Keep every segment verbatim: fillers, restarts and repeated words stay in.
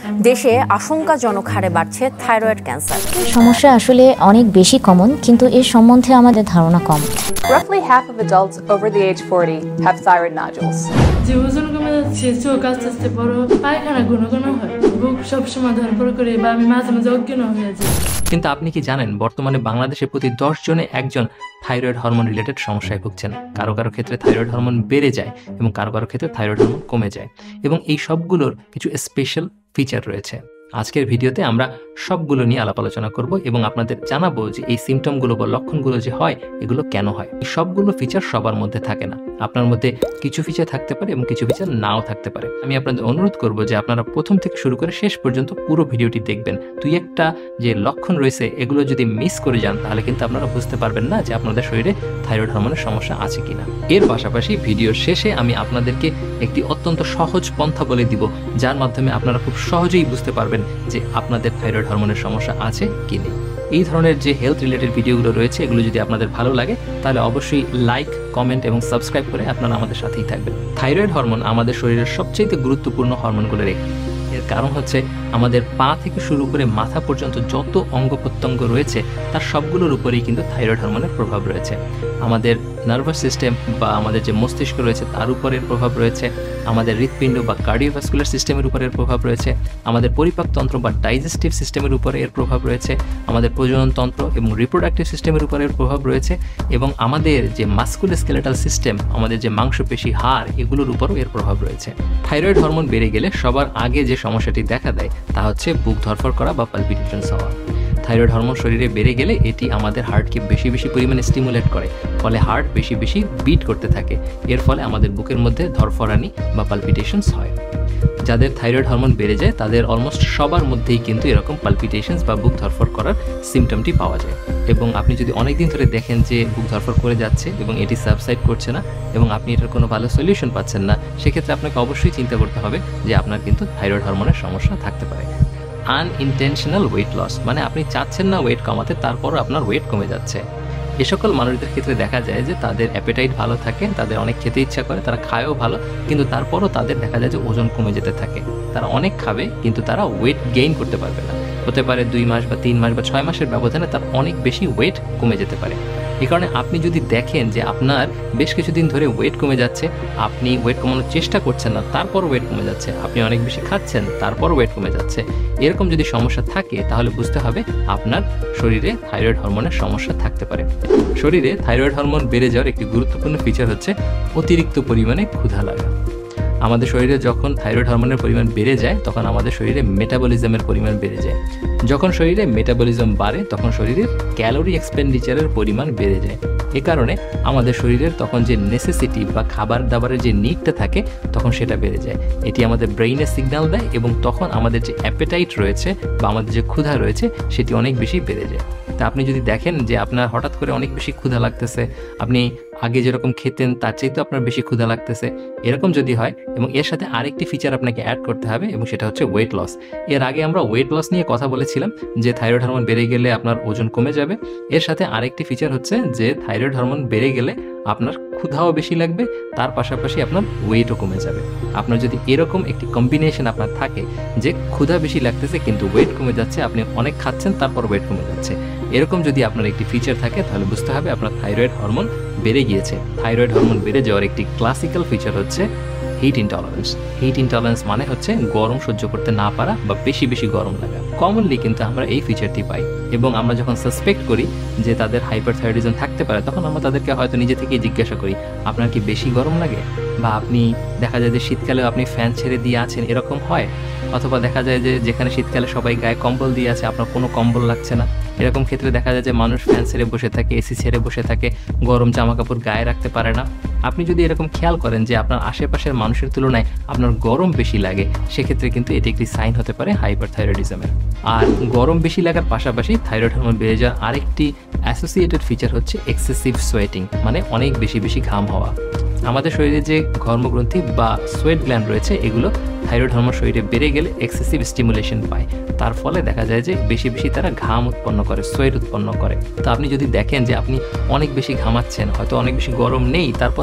দেশে আশঙ্কাজনক হারে বাড়ছে থাইরয়েড ক্যান্সার। সমস্যা আসলে অনেক বেশি কমন, কিন্তু এর সম্বন্ধে আমাদের ধারণা কম। Roughly half of adults over the age forty have thyroid nodules. যে ওজন কমে যাচ্ছে, চোখ আস্তে আস্তে বড়, পায়খানা ঘন ঘন হয়, বুক সবসময় ধরপড় করে বা আমি মাঝে মাঝে অজ্ঞান হয়ে যাই। কিন্তু আপনি কি জানেন বর্তমানে বাংলাদেশে প্রতি দশ জনে একজন থাইরয়েড হরমোন রিলেটেড সমস্যায় ভুগছেন। কারো কারো ক্ষেত্রে থাইরয়েড হরমোন বেড়ে যায় এবং কারো কারো ক্ষেত্রে থাইরয়েড হরমোন কমে যায়, এবং এই সবগুলোর কিছু স্পেশাল ফিচার রয়েছে। আজকের ভিডিওতে আমরা সবগুলো নিয়ে আলাপ আলোচনা করব এবং আপনাদের জানাবো যে এই সিমটমগুলো বা লক্ষণগুলো যে হয় এগুলো কেন হয়। এই সবগুলো ফিচার সবার মধ্যে থাকে না, আপনার মধ্যে কিছু ফিচার থাকতে পারে এবং কিছু ফিচার নাও থাকতে পারে। আমি আপনাদের অনুরোধ করব যে আপনারা প্রথম থেকে শুরু করে শেষ পর্যন্ত পুরো ভিডিওটি দেখবেন। দুই একটা যে লক্ষণ রয়েছে এগুলো যদি মিস করে যান তাহলে কিন্তু আপনারা বুঝতে পারবেন না যে আপনাদের শরীরে থাইরয়েড হরমোনের সমস্যা আছে কিনা। এর পাশাপাশি ভিডিওর শেষে আমি আপনাদেরকে একটি অত্যন্ত সহজ পন্থা বলে দিব, যার মাধ্যমে আপনারা খুব সহজেই বুঝতে পারবেন যে আপনাদের থাইরয়েড হরমোনের সমস্যা আছে কি নেই। এই ধরনের যে হেলথ রিলেটেড ভিডিওগুলো রয়েছে এগুলো যদি আপনাদের ভালো লাগে তাহলে অবশ্যই লাইক, কমেন্ট এবং সাবস্ক্রাইব করে আপনারা আমাদের সাথেই থাকবেন। থাইরয়েড হরমোন আমাদের শরীরের সবচেয়ে গুরুত্বপূর্ণ হরমোনগুলোর একটি। এর কারণ হচ্ছে আমাদের পা থেকে শুরু করে মাথা পর্যন্ত যত অঙ্গ প্রত্যঙ্গ রয়েছে তার সবগুলোর উপরেই কিন্তু থাইরয়েড হরমোনের প্রভাব রয়েছে। আমাদের নার্ভাস সিস্টেম বা আমাদের যে মস্তিষ্ক রয়েছে তার উপরের প্রভাব রয়েছে, আমাদের হৃৎপিণ্ড বা কার্ডিওভাস্কুলার সিস্টেমের উপরে এর প্রভাব রয়েছে, আমাদের পরিপাকতন্ত্র বা ডাইজেস্টিভ সিস্টেমের উপরে এর প্রভাব রয়েছে, আমাদের প্রজননতন্ত্র এবং রিপ্রোডাক্টিভ সিস্টেমের উপরে এর প্রভাব রয়েছে, এবং আমাদের যে মাস্কুলোস্কেলেটাল সিস্টেম, আমাদের যে মাংসপেশি, হাড়, এগুলোর উপরও এর প্রভাব রয়েছে। থাইরয়েড হরমোন বেড়ে গেলে সবার আগে যে সমস্যাটি দেখা দেয় তা হচ্ছে বুক ধরফর করা বা পালপিটেশনস হওয়া। থাইরয়েড হরমোন শরীরে বেড়ে গেলে এটি আমাদের হার্টকে বেশি বেশি পরিমাণে স্টিমুলেট করে, ফলে হার্ট বেশি বেশি বিট করতে থাকে। এর ফলে আমাদের বুকের মধ্যে ধরফরানি বা পালপিটেশনস হয়। যাদের থাইরয়েড হরমোন বেড়ে যায় তাদের অলমোস্ট সবার মধ্যেই কিন্তু এরকম পালপিটেশনস বা বুক ধরফর করার সিমটমটি পাওয়া যায়। এবং আপনি যদি অনেকদিন ধরে দেখেন যে বুক ধরফর করে যাচ্ছে এবং এটি সাবসাইড করছে না এবং আপনি এটার কোনো ভালো সলিউশন পাচ্ছেন না, সেক্ষেত্রে আপনাকে অবশ্যই চিন্তা করতে হবে যে আপনার কিন্তু থাইরয়েড হরমোনের সমস্যা থাকতে পারে। আনইনটেনশনাল ওয়েট লস মানে আপনি চাচ্ছেন না ওয়েট কমাতে, তারপরও আপনার ওয়েট কমে যাচ্ছে। এ সকল মানুষদের ক্ষেত্রে দেখা যায় যে তাদের অ্যাপেটাইট ভালো থাকে, তাদের অনেক খেতে ইচ্ছা করে, তারা খায়ও ভালো, কিন্তু তারপরও তাদের দেখা যায় যে ওজন কমে যেতে থাকে। তারা অনেক খাবে কিন্তু তারা ওয়েট গেইন করতে পারবে না। হতে পারে দুই মাস বা তিন মাস বা ছয় মাসের ব্যবধানে তার অনেক বেশি ওয়েট কমে যেতে পারে। এই কারণে আপনি যদি দেখেন যে আপনার বেশ কিছুদিন ধরে ওয়েট কমে যাচ্ছে, আপনি ওয়েট কমানোর চেষ্টা করছেন না তারপর ওয়েট কমে যাচ্ছে, আপনি অনেক বেশি খাচ্ছেন তারপর ওয়েট কমে যাচ্ছে, এরকম যদি সমস্যা থাকে তাহলে বুঝতে হবে আপনার শরীরে থাইরয়েড হরমোনের সমস্যা থাকতে পারে। শরীরে থাইরয়েড হরমোন বেড়ে যাওয়ার একটি গুরুত্বপূর্ণ ফিচার হচ্ছে অতিরিক্ত পরিমাণে ক্ষুধা লাগা। আমাদের শরীরে যখন থাইরয়েড হরমোনের পরিমাণ বেড়ে যায় তখন আমাদের শরীরে মেটাবলিজমের পরিমাণ বেড়ে যায়। যখন শরীরে মেটাবলিজম বাড়ে তখন শরীরের ক্যালোরি এক্সপেন্ডিচারের পরিমাণ বেড়ে যায়। এ কারণে আমাদের শরীরের তখন যে নেসেসিটি বা খাবার দাবারের যে নিডটা থাকে তখন সেটা বেড়ে যায়। এটি আমাদের ব্রেইনে সিগন্যাল দেয় এবং তখন আমাদের যে অ্যাপেটাইট রয়েছে বা আমাদের যে ক্ষুধা রয়েছে সেটি অনেক বেশি বেড়ে যায়। তা আপনি যদি দেখেন যে আপনার হঠাৎ করে অনেক বেশি ক্ষুধা লাগতেছে, আপনি আগে যেরকম খেতেন তার চাইতেও আপনার বেশি ক্ষুধা লাগতেছে, এরকম যদি হয়, এবং এর সাথে আরেকটি ফিচার আপনাকে অ্যাড করতে হবে এবং সেটা হচ্ছে ওয়েট লস। এর আগে আমরা ওয়েট লস নিয়ে কথা বলেছিলাম যে থাইরয়েড হরমোন বেড়ে গেলে আপনার ওজন কমে যাবে। এর সাথে আরেকটি ফিচার হচ্ছে যে থাইরয়েড হরমোন বেড়ে গেলে আপনার ক্ষুধাও বেশি লাগবে, তার পাশাপাশি আপনার ওয়েটও কমে যাবে। আপনার যদি এরকম একটি কম্বিনেশন আপনার থাকে যে ক্ষুধা বেশি লাগতেছে কিন্তু ওয়েট কমে যাচ্ছে, আপনি অনেক খাচ্ছেন তারপর ওয়েট কমে যাচ্ছে, এরকম যদি আপনার একটি ফিচার থাকে তাহলে বুঝতে হবে আপনার থাইরয়েড হরমোন বেড়ে গিয়েছে। থাইরয়েড হরমোন বেড়ে যাওয়ার একটি ক্লাসিক্যাল ফিচার হচ্ছে হিট ইনটলারেন্স। হিট ইনটলারেন্স মানে হচ্ছে গরম সহ্য করতে না পারা বা বেশি বেশি গরম লাগা। কমনলি কিন্তু আমরা এই ফিচারটি পাই, এবং আমরা যখন সাসপেক্ট করি যে তাদের হাইপারথাইরয়েডিজম থাকতে পারে তখন আমরা তাদেরকে হয়তো নিজে থেকেই জিজ্ঞাসা করি আপনার কি বেশি গরম লাগে, বা আপনি দেখা যায় যে শীতকালেও আপনি ফ্যান ছেড়ে দিয়ে আছেন, এরকম হয়। অথবা দেখা যায় যে যেখানে শীতকালে সবাই গায়ে কম্বল দিয়ে আছে আপনার কোনো কম্বল লাগছে না, এরকম ক্ষেত্রে দেখা যায় যে মানুষ ফ্যান ছেড়ে বসে থাকে, এসি ছেড়ে বসে থাকে, গরম জামা কাপড় গায়ে রাখতে পারে না। আপনি যদি এরকম খেয়াল করেন যে আপনার আশেপাশের মানুষের তুলনায় আপনার গরম বেশি লাগে, সেক্ষেত্রে কিন্তু এটি একটি সাইন হতে পারে হাইপারথাইরয়েডিজমের। আর গরম বেশি লাগার পাশাপাশি থাইরয়েড হরমোন বেড়ে যাওয়ার আরেকটি অ্যাসোসিয়েটেড ফিচার হচ্ছে এক্সেসিভ সোয়েটিং, মানে অনেক বেশি বেশি ঘাম হওয়া। আমাদের শরীরে যে ঘর্মগ্রন্থি বা সোয়েট গ্ল্যান্ড রয়েছে এগুলো থাইরয়েড হরমোন শরীরে বেড়ে গেলে এক্সেসিভ স্টিমুলেশন পায়, তার ফলে দেখা যায় যে বেশি বেশি তারা ঘাম উৎপন্ন করে, সোয়েট উৎপন্ন করে। তো আপনি যদি দেখেন যে আপনি অনেক বেশি ঘামাচ্ছেন, হয়তো অনেক বেশি গরম নেই, তারপর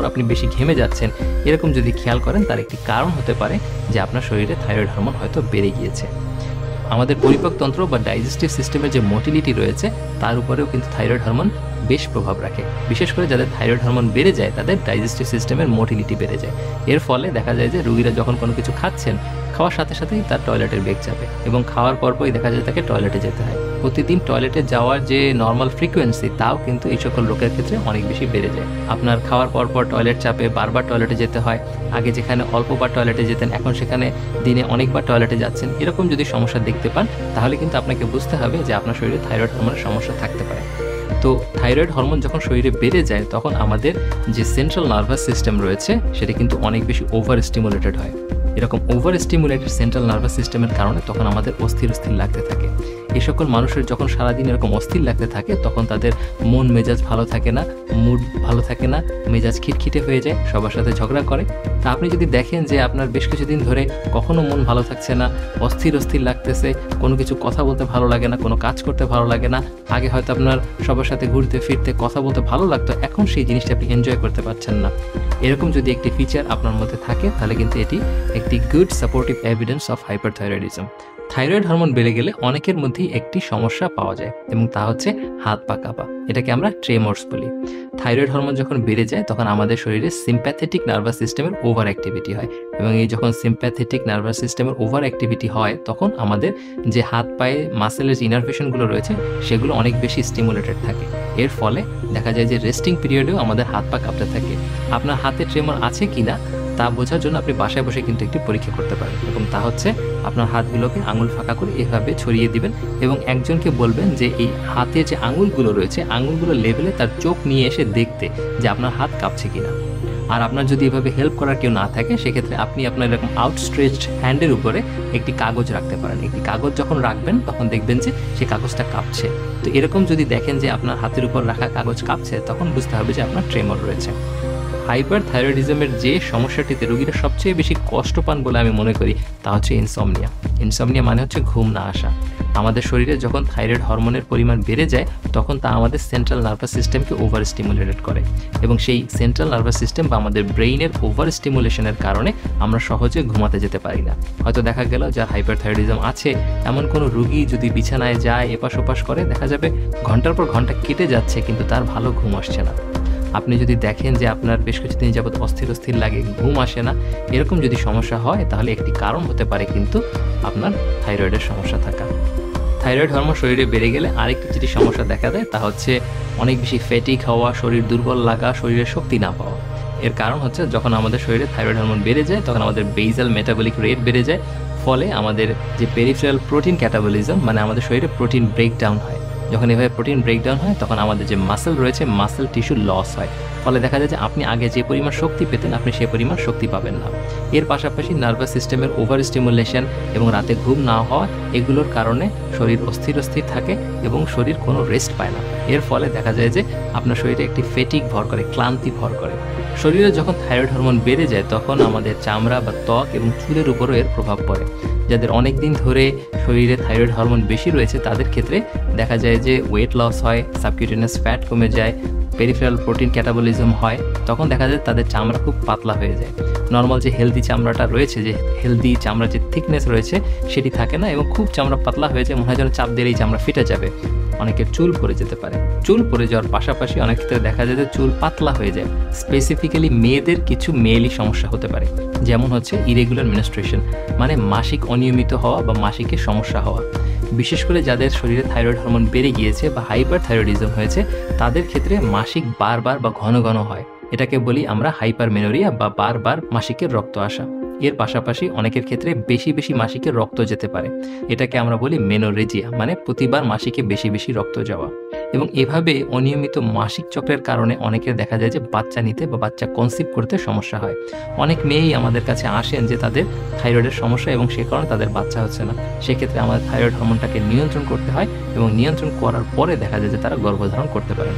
আপনি বেশি ঘেমে যাচ্ছেন, এরকম যদি খেয়াল করেন তার একটি কারণ হতে পারে যে আপনার শরীরে থাইরয়েড হরমোন হয়তো বেড়ে গিয়েছে। আমাদের পরিপাকতন্ত্র বা ডাইজেস্টিভ সিস্টেমের যে মোটিলিটি রয়েছে তার উপরেও কিন্তু থাইরয়েড হরমোন বেশ প্রভাব রাখে। বিশেষ করে যাদের থাইরয়েড হরমোন বেড়ে যায় তাদের ডাইজেস্টিভ সিস্টেমের মোটিলিটি বেড়ে যায়। এর ফলে দেখা যায় যে রোগীরা যখন কোনো কিছু খাচ্ছেন, খাওয়ার সাথে সাথেই তার টয়লেটের বেগ যাবে এবং খাওয়ার পরপরই দেখা যায় তাকে টয়লেটে যেতে হয়। প্রতিদিন টয়লেটে যাওয়ার যে নর্মাল ফ্রিকোয়েন্সি তাও কিন্তু এই সকল লোকের ক্ষেত্রে অনেক বেশি বেড়ে যায়। আপনার খাওয়ার পরপর টয়লেট চাপে বারবার টয়লেটে যেতে হয়, আগে যেখানে অল্পবার টয়লেটে যেতেন এখন সেখানে দিনে অনেকবার টয়লেটে যাচ্ছেন, এরকম যদি সমস্যা দেখতে পান তাহলে কিন্তু আপনাকে বুঝতে হবে যে আপনার শরীরে থাইরয়েড হরমোনের সমস্যা থাকতে পারে। তো থাইরয়েড হরমোন যখন শরীরে বেড়ে যায় তখন আমাদের যে সেন্ট্রাল নার্ভাস সিস্টেম রয়েছে সেটা কিন্তু অনেক বেশি ওভার স্টিমুলেটেড হয়। এরকম ওভার স্টিমুলেটেড সেন্ট্রাল নার্ভাস সিস্টেমের কারণে তখন আমাদের অস্থির অস্থির লাগতে থাকে। এই সকল মানুষের যখন সারাদিন এরকম অস্থির লাগতে থাকে তখন তাদের মন মেজাজ ভালো থাকে না, মুড ভালো থাকে না, মেজাজ খিটখিটে হয়ে যায়, সবার সাথে ঝগড়া করে। তা আপনি যদি দেখেন যে আপনার বেশ কিছুদিন ধরে কখনো মন ভালো থাকছে না, অস্থির অস্থির লাগতেছে, কোনো কিছু কথা বলতে ভালো লাগে না, কোনো কাজ করতে ভালো লাগে না, আগে হয়তো আপনার সবার সাথে ঘুরতে ফিরতে কথা বলতে ভালো লাগতো, এখন সেই জিনিসটা আপনি এনজয় করতে পারছেন না, এরকম যদি একটি ফিচার আপনার মধ্যে থাকে তাহলে কিন্তু এটি একটি good supportive evidence of hyperthyroidism. Thyroid hormone বেড়ে গেলে অনেকের মধ্যেই একটি সমস্যা পাওয়া যায় এবং তা হচ্ছে হাত পা কাঁপা, এটাকে আমরা ট্রেমর্স বলি। থাইরয়েড হরমোন যখন বেড়ে যায় তখন আমাদের শরীরে সিম্প্যাথেটিক নার্ভাস সিস্টেমের ওভার অ্যাক্টিভিটি হয় এবং এই যখন সিম্প্যাথেটিক নার্ভাস সিস্টেমের ওভার অ্যাক্টিভিটি হয় তখন আমাদের যে হাত পায়ে মাসেলের যে ইনারভেশনগুলো রয়েছে সেগুলো অনেক বেশি স্টিমুলেটেড থাকে। এর ফলে দেখা যায় যে রেস্টিং পিরিয়ডেও আমাদের হাত পা কাঁপতে থাকে। আপনার হাতে ট্রেমর আছে কি না তা বোঝার জন্য আপনি বাসায় বসে কিন্তু একটি পরীক্ষা করতে পারেন এবং তা হচ্ছে আপনার হাতগুলোকে আঙুল ফাঁকা করে এভাবে ছড়িয়ে দিবেন এবং একজনকে বলবেন যে এই হাতে যে আঙুলগুলো রয়েছে আঙুলগুলো লেভেলে তার চোখ নিয়ে এসে দেখতে যে আপনার হাত কাঁপছে কিনা। আর আপনার যদি এভাবে হেল্প করার কেউ না থাকে সেক্ষেত্রে আপনি আপনার এরকম আউটস্ট্রেচড হ্যান্ডের উপরে একটি কাগজ রাখতে পারেন। একটি কাগজ যখন রাখবেন তখন দেখবেন যে সেই কাগজটা কাঁপছে। তো এরকম যদি দেখেন যে আপনার হাতের উপর রাখা কাগজ কাঁপছে তখন বুঝতে হবে যে আপনার ট্রেমর রয়েছে। হাইপারথাইরয়েডিজমের যে সমস্যাটিতে রোগীরা সবচেয়ে বেশি কষ্ট পান বলে আমি মনে করি তা হচ্ছে ইনসমনিয়া। ইনসমনিয়া মানে হচ্ছে ঘুম না আসা। আমাদের শরীরে যখন থাইরয়েড হরমোনের পরিমাণ বেড়ে যায় তখন তা আমাদের সেন্ট্রাল নার্ভাস সিস্টেমকে ওভার স্টিমুলেটেড করে এবং সেই সেন্ট্রাল নার্ভাস সিস্টেম বা আমাদের ব্রেইনের ওভার স্টিমুলেশনের কারণে আমরা সহজে ঘুমাতে যেতে পারি না। হয়তো দেখা গেল যার হাইপারথাইরয়েডিজম আছে এমন কোনো রোগী যদি বিছানায় যায় এপাশ ওপাশ করে দেখা যাবে ঘন্টার পর ঘন্টা কেটে যাচ্ছে কিন্তু তার ভালো ঘুম আসছে না। আপনি যদি দেখেন যে আপনার বেশ কিছুদিন যাবত অস্থির অস্থির লাগে, ঘুম আসে না, এরকম যদি সমস্যা হয় তাহলে একটি কারণ হতে পারে কিন্তু আপনার থাইরয়েডের সমস্যা থাকা। থাইরয়েড হরমোন শরীরে বেড়ে গেলে আরেকটি যেটি সমস্যা দেখা দেয় তা হচ্ছে অনেক বেশি ফ্যাটিক হওয়া, শরীর দুর্বল লাগা, শরীরে শক্তি না পাওয়া। এর কারণ হচ্ছে যখন আমাদের শরীরে থাইরয়েড হরমোন বেড়ে যায় তখন আমাদের বেসাল মেটাবলিক রেট বেড়ে যায়, ফলে আমাদের যে পেরিফেরাল প্রোটিন ক্যাটাবলিজম মানে আমাদের শরীরে প্রোটিন ব্রেকডাউন হয়। যখন এভাবে প্রোটিন ব্রেকডাউন হয় তখন আমাদের যে মাসেল রয়েছে মাসেল টিস্যু লস হয়, ফলে দেখা যায় যে আপনি আগে যে পরিমাণ শক্তি পেতেন আপনি সেই পরিমাণ শক্তি পাবেন না। এর পাশাপাশি নার্ভাস সিস্টেমের ওভার স্টিমুলেশন এবং রাতে ঘুম না হওয়া এগুলোর কারণে শরীর অস্থির অস্থির থাকে এবং শরীর কোনো রেস্ট পায় না। এর ফলে দেখা যায় যে আপনার শরীরে একটি ফেটিক ভর করে, ক্লান্তি ভর করে। শরীরে যখন থাইরয়েড হরমোন বেড়ে যায় তখন আমাদের চামড়া বা ত্বক এবং চুলের উপরও এর প্রভাব পড়ে। যাদের অনেক দিন ধরে শরীরে থাইরয়েড হরমোন বেশি রয়েছে তাদের ক্ষেত্রে দেখা যায় যে ওয়েট লস হয়, সাবকিউটেনিয়াস ফ্যাট কমে যায়, পেরিফেরাল প্রোটিন ক্যাটাবলিজম হয়, তখন দেখা যায় তাদের চামড়া খুব পাতলা হয়ে যায়। নর্মাল যে হেলদি চামড়াটা রয়েছে, যে হেলদি চামড়ার যে থিকনেস রয়েছে সেটি থাকে না এবং খুব চামড়া পাতলা হয়ে যায়, মনে হয় যেন চাপ দিলেই চামড়া ফেটে যাবে। অনেকের চুল পড়ে যেতে পারে। চুল পড়ে যাওয়ার পাশাপাশি অনেক ক্ষেত্রে দেখা যায় যে চুল পাতলা হয়ে যায়। স্পেসিফিক্যালি মেয়েদের কিছু মেয়েলি সমস্যা হতে পারে, যেমন হচ্ছে ইরেগুলার মেনস্ট্রুয়েশন মানে মাসিক অনিয়মিত হওয়া বা মাসিকের সমস্যা হওয়া। বিশেষ করে যাদের শরীরে থাইরয়েড হরমোন বেড়ে গিয়েছে বা হাইপারথাইরয়েডিজম হয়েছে তাদের ক্ষেত্রে মাসিক বারবার বা ঘন ঘন হয়, এটাকে বলি আমরা হাইপারমেনোরিয়া বা বারবার মাসিকের রক্ত আসা। এর পাশাপাশি অনেকের ক্ষেত্রে বেশি বেশি মাসিকের রক্ত যেতে পারে, এটাকে আমরা বলি মেনোরেজিয়া মানে প্রতিবার মাসিকে বেশি বেশি রক্ত যাওয়া। এবং এভাবে অনিয়মিত মাসিক চক্রের কারণে অনেকের দেখা যায় যে বাচ্চা নিতে বা বাচ্চা কনসিভ করতে সমস্যা হয়। অনেক মেয়েই আমাদের কাছে আসেন যে তাদের থাইরয়েডের সমস্যা এবং সে কারণে তাদের বাচ্চা হচ্ছে না। সেক্ষেত্রে আমাদের থাইরয়েড হরমোনটাকে নিয়ন্ত্রণ করতে হয় এবং নিয়ন্ত্রণ করার পরে দেখা যায় যে তারা গর্ভধারণ করতে পারেন।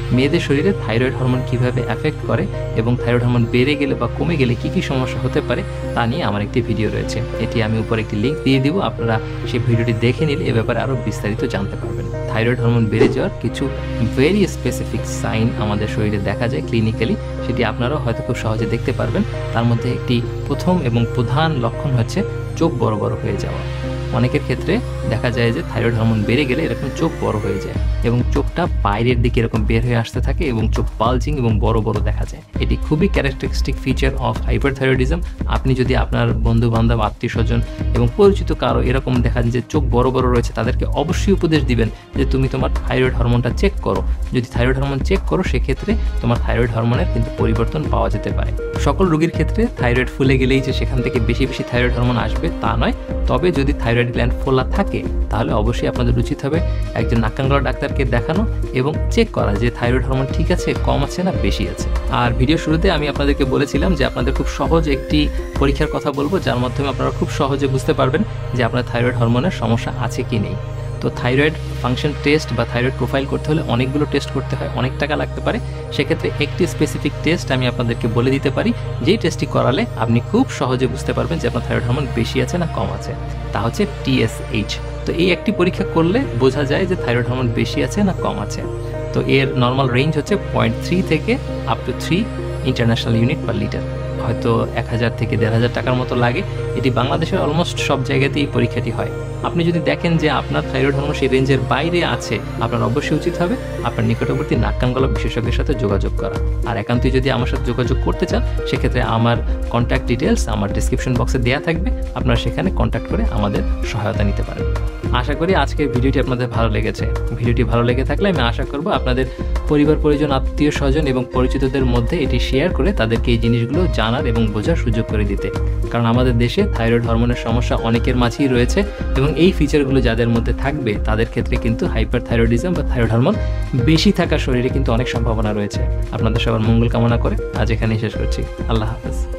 মেয়েদের শরীরে থাইরয়েড হরমোন কীভাবে অ্যাফেক্ট করে এবং থাইরয়েড হরমোন বেড়ে গেলে বা কমে গেলে কী কী সমস্যা হতে পারে তা নিয়ে আমার একটি ভিডিও রয়েছে। এটি আমি উপরে একটি লিঙ্ক দিয়ে দিব, আপনারা সেই ভিডিওটি দেখে নিলে এ ব্যাপারে আরও বিস্তারিত জানতে পারবেন। থাইরয়েড হরমোন বেড়ে যাওয়ার কিছু ভেরি স্পেসিফিক সাইন আমাদের শরীরে দেখা যায় ক্লিনিক্যালি, সেটি আপনারাও হয়তো খুব সহজে দেখতে পারবেন। তার মধ্যে একটি প্রথম এবং প্রধান লক্ষণ হচ্ছে চোখ বড় বড় হয়ে যাওয়া। অনেকের ক্ষেত্রে দেখা যায় যে থাইরয়েড হরমোন বেড়ে গেলে এরকম চোখ বড় হয়ে যায় এবং চোখটা বাইরের দিকে এরকম বের হয়ে আসতে থাকে এবং চোখ বালজিং এবং বড় বড় দেখা যায়। এটি খুবই ক্যারেক্টারিস্টিক ফিচার অফ হাইপারথাইরয়েডিজম। আপনি যদি আপনার বন্ধু বান্ধব, আত্মীয় স্বজন এবং পরিচিত কারো এরকম দেখান যে চোখ বড় বড় রয়েছে, তাদেরকে অবশ্যই উপদেশ দিবেন যে তুমি তোমার থাইরয়েড হরমোনটা চেক করো। যদি থাইরয়েড হরমোন চেক করো সেক্ষেত্রে তোমার থাইরয়েড হরমোনের কিন্তু পরিবর্তন পাওয়া যেতে পারে। সকল রোগীর ক্ষেত্রে থাইরয়েড ফুলে গেলেই যে সেখান থেকে বেশি বেশি থাইরয়েড হরমোন আসবে তা নয়, তবে যদি থাইরয়েড গ্ল্যান্ড ফোলা থাকে তাহলে অবশ্যই আপনাদের উচিত হবে একজন নাক কান গলা ডাক্তারকে দেখানো এবং চেক করা যে থাইরয়েড হরমোন ঠিক আছে, কম আছে না বেশি আছে। আর ভিডিও শুরুতে আমি আপনাদেরকে বলেছিলাম যে আপনাদের খুব সহজ একটি পরীক্ষার কথা বলবো, যার মাধ্যমে আপনারা খুব সহজে বুঝতে পারবেন যে আপনার থাইরয়েড হরমোনের সমস্যা আছে কি নেই। তো থাইরয়েড ফাংশন টেস্ট বা থাইরয়েড প্রোফাইল করতে হলে অনেকগুলো টেস্ট করতে হয়, অনেক টাকা লাগতে পারে। সেক্ষেত্রে একটি স্পেসিফিক টেস্ট আমি আপনাদেরকে বলে দিতে পারি, যেই টেস্টটি করালে আপনি খুব সহজে বুঝতে পারবেন যে আপনার থাইরয়েড হরমোন বেশি আছে না কম আছে। তা হচ্ছে টি এস এইচ। তো এই একটি পরীক্ষা করলে বোঝা যায় যে থাইরয়েড হরমোন বেশি আছে না কম আছে। তো এর নর্মাল রেঞ্জ হচ্ছে পয়েন্ট থ্রি থেকে up to three international unit per litre, হয়তো এক হাজার থেকে দেড় হাজার টাকার মতো লাগে। এটি বাংলাদেশের অলমোস্ট সব জায়গাতেই এই পরীক্ষাটি হয়। আপনি যদি দেখেন যে আপনার থাইরয়েড হরমোন সেই রেঞ্জের বাইরে আছে, আপনার অবশ্যই উচিত হবে আপনার নিকটবর্তী নাক কান গলা বিশেষজ্ঞের সাথে যোগাযোগ করা। আর একান্তই যদি আমার সাথে যোগাযোগ করতে চান সেক্ষেত্রে আমার কন্ট্যাক্ট ডিটেলস আমার ডিসক্রিপশন বক্সে দেওয়া থাকবে, আপনারা সেখানে কন্ট্যাক্ট করে আমাদের সহায়তা নিতে পারেন। আশা করি আজকের ভিডিওটি আপনাদের ভালো লেগেছে। ভিডিওটি ভালো লেগে থাকলে আমি আশা করব আপনাদের পরিবার পরিজন, আত্মীয় স্বজন এবং পরিচিতদের মধ্যে এটি শেয়ার করে তাদেরকে এই জিনিসগুলো জানার এবং বোঝার সুযোগ করে দিতে। কারণ আমাদের দেশে থাইরয়েড হরমোনের সমস্যা অনেকের মাঝেই রয়েছে এবং এই ফিচারগুলো যাদের মধ্যে থাকবে তাদের ক্ষেত্রে কিন্তু হাইপারথাইরয়েডিজম বা থাইরয়েড হরমোন বেশি থাকা শরীরে কিন্তু অনেক সম্ভাবনা রয়েছে। আপনাদের সবার মঙ্গল কামনা করে আজ এখানেই শেষ করছি। আল্লাহ হাফেজ।